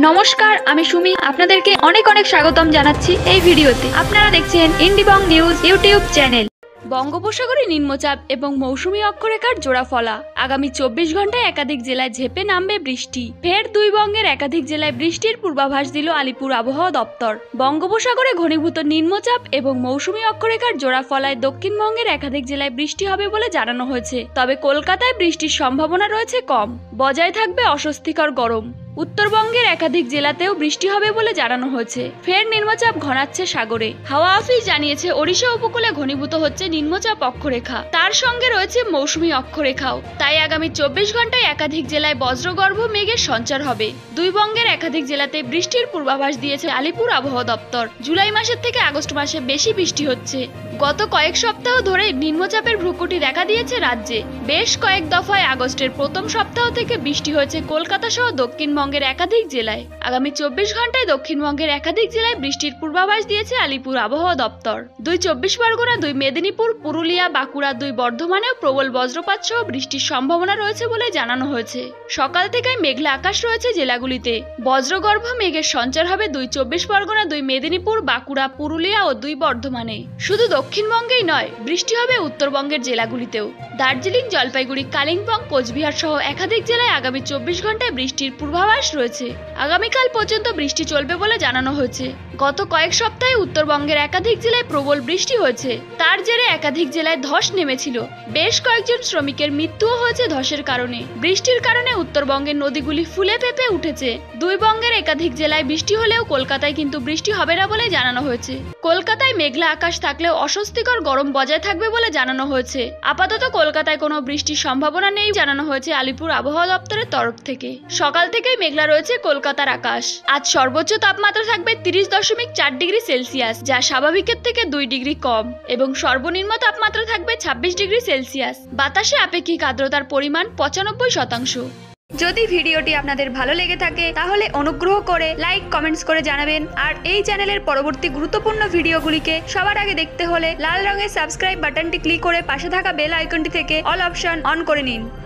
নমস্কার, আমি সুমি। আপনাদেরকে অনেক অনেক স্বাগতম জানাচ্ছি এই ভিডিওতে। আপনারা দেখছেন ইন্ডিবং নিউজ ইউটিউব চ্যানেল। বঙ্গোপসাগরে নিম্নচাপ এবং মৌসুমী অক্ষরেখার জোড়া ফলা। আগামী 24 ঘন্টায় একাধিক জেলায় ঝেঁপে নামবে বৃষ্টি। ফের দুই বঙ্গের একাধিক জেলায় বৃষ্টির পূর্বাভাস দিল আলিপুর আবহাওয়া দপ্তর। বঙ্গোপসাগরে ঘনীভূত নিম্নচাপ এবং মৌসুমী অক্ষরেখার জোড়া ফলায় দক্ষিণবঙ্গের একাধিক জেলায় বৃষ্টি হবে বলে জানানো হয়েছে। তবে কলকাতায় বৃষ্টির সম্ভাবনা রয়েছে কম। বজায় থাকবে অস্বস্তিকর গরম। উত্তরবঙ্গের একাধিক জেলাতেও বৃষ্টি হবে বলে জানানো হয়েছে। ফের নিম্নচাপ ঘনাচ্ছে সাগরে। হাওয়া অফিস জানিয়েছে ওড়িশা উপকূলে ঘনীভূত হচ্ছে নিম্নচাপ অক্ষরেখা, তার সঙ্গে রয়েছে মৌসুমী অক্ষরেখাও। তাই আগামী 24 ঘন্টায় একাধিক জেলায় বজ্রগর্ভ মেঘের সঞ্চার হবে। দুই বঙ্গের একাধিক জেলাতে বৃষ্টির পূর্বাভাস দিয়েছে আলিপুর আবহাওয়া দপ্তর। জুলাই মাসের থেকে আগস্ট মাসে বেশি বৃষ্টি হচ্ছে। গত কয়েক সপ্তাহ ধরে নিম্নচাপের ভ্রুকুটি দেখা দিয়েছে রাজ্যে। বেশ কয়েক দফায় আগস্টের প্রথম সপ্তাহ থেকে বৃষ্টি হয়েছে কলকাতা সহ দক্ষিণবঙ্গের একাধিক জেলায়। আগামী 24 ঘন্টায় দক্ষিণবঙ্গের একাধিক জেলায় বৃষ্টির পূর্বাভাস দিয়েছে আলিপুর আবহাওয়া দপ্তর। 24 পরগনা, 2 মেদিনীপুর, পুরুলিয়া, বাঁকুড়া, 2 বর্ধমানেও প্রবল বজ্রপাত সহ বৃষ্টির সম্ভাবনা রয়েছে বলে জানানো হয়েছে। সকাল থেকে মেঘলা আকাশ রয়েছে জেলাগুলিতে। বজ্রগর্ভ মেঘের সঞ্চার হবে 24 পরগনা, 2 মেদিনীপুর, বাঁকুড়া, পুরুলিয়া ও 2 বর্ধমানে। শুধু দক্ষিণবঙ্গেই নয়, বৃষ্টি হবে উত্তরবঙ্গের জেলাগুলিতেও। দার্জিলিং, জলপাইগুড়ি, কালিম্পং, কোচবিহার সহ একাধিক জেলায় আগামী 24 ঘন্টায় বৃষ্টির পূর্বাভাস রয়েছে। আগামীকাল পর্যন্ত বৃষ্টি চলবে বলে জানানো হয়েছে। গত কয়েক সপ্তাহে উত্তরবঙ্গের একাধিক জেলায় প্রবল বৃষ্টি হয়েছে। তার জেরে একাধিক জেলায় ধস নেমেছিল। বেশ কয়েকজন শ্রমিকের মৃত্যুও হয়েছে ধসের কারণে। বৃষ্টির কারণে উত্তরবঙ্গের নদীগুলি ফুলে ফেঁপে উঠেছে। দুই বঙ্গের একাধিক জেলায় বৃষ্টি হলেও কলকাতায় কিন্তু বৃষ্টি হবে না বলে জানানো হয়েছে। কলকাতায় মেঘলা আকাশ থাকলেও অস্বস্তিকর গরম বজায় থাকবে বলে জানানো হয়েছে। আপাতত কলকাতায় কোনো বৃষ্টির সম্ভাবনা নেই জানানো হয়েছে আলিপুর আবহাওয়া দপ্তরের তরফ থেকে। সকাল থেকেই মেঘলা রয়েছে কলকাতার আকাশ। আজ সর্বোচ্চ তাপমাত্রা থাকবে 30.4 ডিগ্রি সেলসিয়াস, যা স্বাভাবিকের থেকে 2 ডিগ্রি কম, এবং সর্বনিম্ন তাপমাত্রা থাকবে 26 ডিগ্রি সেলসিয়াস। বাতাসে আপেক্ষিক আর্দ্রতার পরিমাণ 95%। যদি ভিডিওটি আপনাদের ভালো লেগে থাকে তাহলে অনুগ্রহ করে লাইক, কমেন্টস করে জানাবেন। আর এই চ্যানেলের পরবর্তী গুরুত্বপূর্ণ ভিডিওগুলিকে সবার আগে দেখতে হলে লাল রঙের সাবস্ক্রাইব বাটনটি ক্লিক করে পাশে থাকা বেল আইকনটি থেকে অল অপশন অন করে নিন।